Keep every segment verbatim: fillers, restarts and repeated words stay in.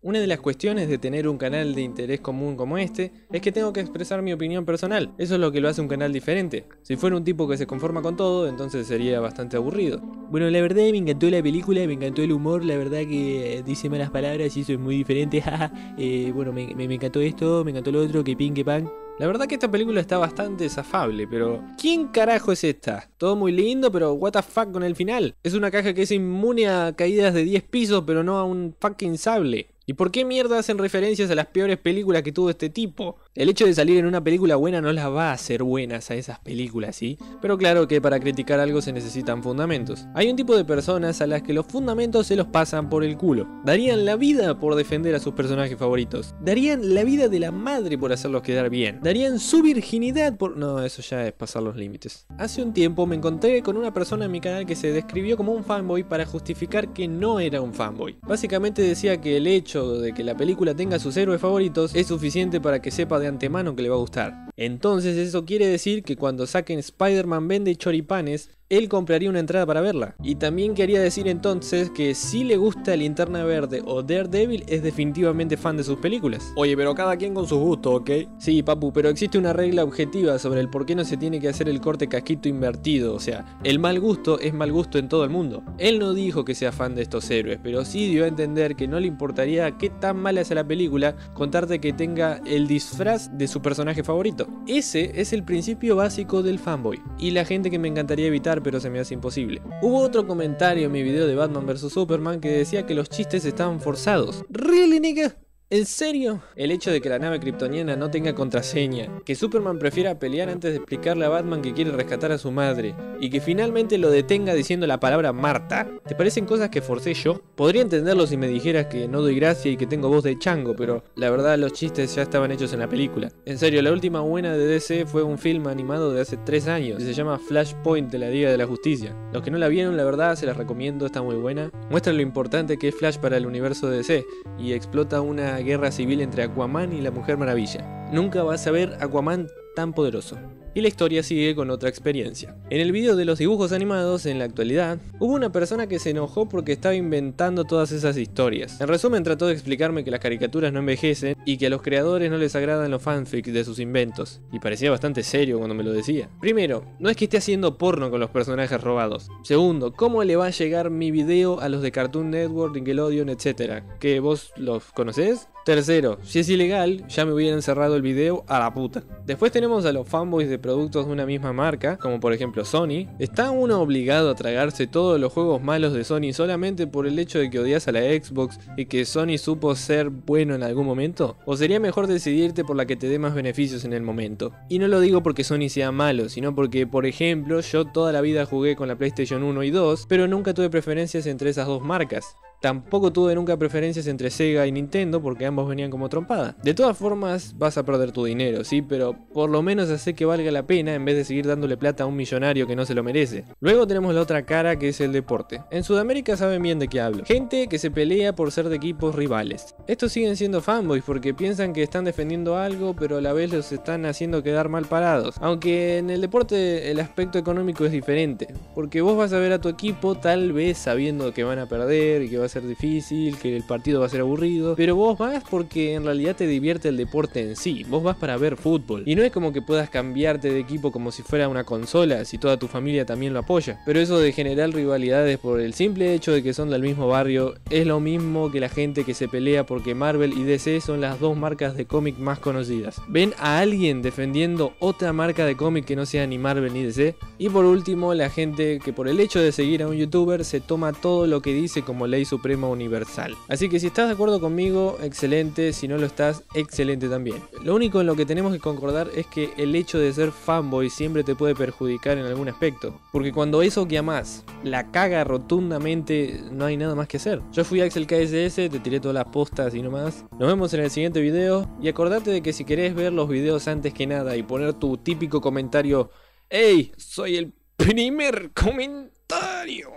Una de las cuestiones de tener un canal de interés común como este es que tengo que expresar mi opinión personal. Eso es lo que lo hace un canal diferente. Si fuera un tipo que se conforma con todo, entonces sería bastante aburrido. Bueno, la verdad me encantó la película, me encantó el humor, la verdad que dice malas palabras y eso es muy diferente. eh, bueno, me, me, me encantó esto, me encantó lo otro, que pin, que pan. La verdad que esta película está bastante desafable, pero ¿quién carajo es esta? Todo muy lindo, pero what the fuck con el final. Es una caja que es inmune a caídas de diez pisos, pero no a un fucking sable. ¿Y por qué mierda hacen referencias a las peores películas que tuvo este tipo? El hecho de salir en una película buena no las va a hacer buenas a esas películas, ¿sí? Pero claro que para criticar algo se necesitan fundamentos. Hay un tipo de personas a las que los fundamentos se los pasan por el culo. Darían la vida por defender a sus personajes favoritos. Darían la vida de la madre por hacerlos quedar bien. Darían su virginidad por... No, eso ya es pasar los límites. Hace un tiempo me encontré con una persona en mi canal que se describió como un fanboy para justificar que no era un fanboy. Básicamente decía que el hecho de que la película tenga sus héroes favoritos es suficiente para que sepa de antemano que le va a gustar. Entonces eso quiere decir que cuando saquen Spider-Man vende choripanes, él compraría una entrada para verla. Y también quería decir entonces que si le gusta Linterna Verde o Daredevil es definitivamente fan de sus películas. Oye, pero cada quien con sus gustos, ¿ok? Sí, papu, pero existe una regla objetiva sobre el por qué no se tiene que hacer el corte casquito invertido. O sea, el mal gusto es mal gusto en todo el mundo. Él no dijo que sea fan de estos héroes, pero sí dio a entender que no le importaría qué tan mala es la película contarte que tenga el disfraz de su personaje favorito. Ese es el principio básico del fanboy. Y la gente que me encantaría evitar, pero se me hace imposible. Hubo otro comentario en mi video de Batman versus Superman que decía que los chistes estaban forzados. ¿Really, nigga? ¿En serio? El hecho de que la nave kryptoniana no tenga contraseña, que Superman prefiera pelear antes de explicarle a Batman que quiere rescatar a su madre, y que finalmente lo detenga diciendo la palabra Marta, ¿te parecen cosas que forcé yo? Podría entenderlo si me dijeras que no doy gracia y que tengo voz de chango, pero la verdad los chistes ya estaban hechos en la película. En serio, la última buena de D C fue un film animado de hace tres años, que se llama Flashpoint de la Liga de la Justicia. Los que no la vieron, la verdad, se las recomiendo, está muy buena. Muestra lo importante que es Flash para el universo de D C, y explota una guerra civil entre Aquaman y la Mujer Maravilla. Nunca vas a ver Aquaman tan poderoso. Y la historia sigue con otra experiencia. En el video de los dibujos animados, en la actualidad, hubo una persona que se enojó porque estaba inventando todas esas historias. En resumen, trató de explicarme que las caricaturas no envejecen y que a los creadores no les agradan los fanfics de sus inventos. Y parecía bastante serio cuando me lo decía. Primero, no es que esté haciendo porno con los personajes robados. Segundo, ¿cómo le va a llegar mi video a los de Cartoon Network, Nickelodeon, etcétera? ¿Que vos los conocés? Tercero, si es ilegal, ya me hubieran cerrado el video a la puta. Después tenemos a los fanboys de productos de una misma marca, como por ejemplo Sony. ¿Está uno obligado a tragarse todos los juegos malos de Sony solamente por el hecho de que odias a la Xbox y que Sony supo ser bueno en algún momento? ¿O sería mejor decidirte por la que te dé más beneficios en el momento? Y no lo digo porque Sony sea malo, sino porque, por ejemplo, yo toda la vida jugué con la PlayStation uno y dos, pero nunca tuve preferencias entre esas dos marcas. Tampoco tuve nunca preferencias entre Sega y Nintendo porque ambos venían como trompada. De todas formas vas a perder tu dinero, sí, pero por lo menos hace que valga la pena en vez de seguir dándole plata a un millonario que no se lo merece. Luego tenemos la otra cara, que es el deporte. En Sudamérica saben bien de qué hablo. Gente que se pelea por ser de equipos rivales. Estos siguen siendo fanboys porque piensan que están defendiendo algo, pero a la vez los están haciendo quedar mal parados. Aunque en el deporte el aspecto económico es diferente, porque vos vas a ver a tu equipo tal vez sabiendo que van a perder y que va a ser difícil, que el partido va a ser aburrido, pero vos vas porque en realidad te divierte el deporte en sí. Vos vas para ver fútbol y no es como que puedas cambiarte de equipo como si fuera una consola si toda tu familia también lo apoya. Pero eso de generar rivalidades por el simple hecho de que son del mismo barrio es lo mismo que la gente que se pelea porque Marvel y D C son las dos marcas de cómic más conocidas. ¿Ven a alguien defendiendo otra marca de cómic que no sea ni Marvel ni D C? Y por último, la gente que por el hecho de seguir a un youtuber se toma todo lo que dice como ley suprema universal. Así que si estás de acuerdo conmigo, excelente. Si no lo estás, excelente también. Lo único en lo que tenemos que concordar es que el hecho de ser fanboy siempre te puede perjudicar en algún aspecto, porque cuando eso que amás la caga rotundamente, no hay nada más que hacer. Yo fui Axel K S S, te tiré todas las postas y no más. Nos vemos en el siguiente video y acordate de que si querés ver los videos antes que nada y poner tu típico comentario: ¡Ey! Soy el primer comentario.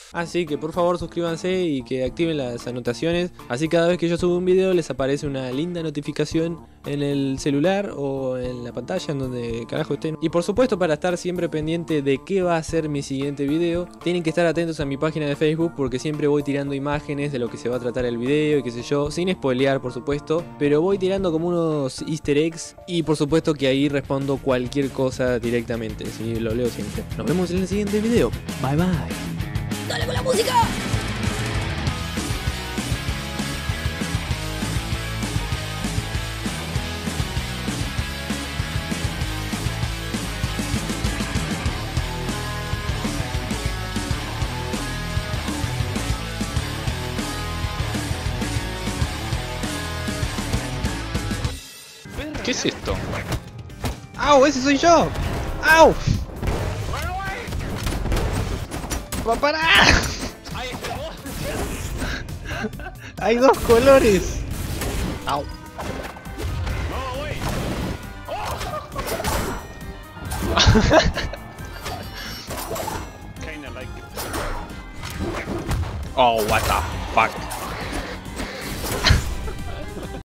Así que por favor suscríbanse y que activen las anotaciones, así cada vez que yo subo un video les aparece una linda notificación en el celular o en la pantalla, en donde carajo estén. Y por supuesto, para estar siempre pendiente de qué va a ser mi siguiente video, tienen que estar atentos a mi página de Facebook, porque siempre voy tirando imágenes de lo que se va a tratar el video y qué sé yo, sin spoilear por supuesto, pero voy tirando como unos easter eggs y por supuesto que ahí respondo cualquier cosa directamente, si lo leo siempre. Nos vemos en el siguiente video. Bye bye. ¡Dale con la música! ¿Qué es esto? ¡Au! ¡Ese soy yo! ¡Au! ¡Va a parar! ¡Hay dos colores! ¡Au! Oh, what the fuck.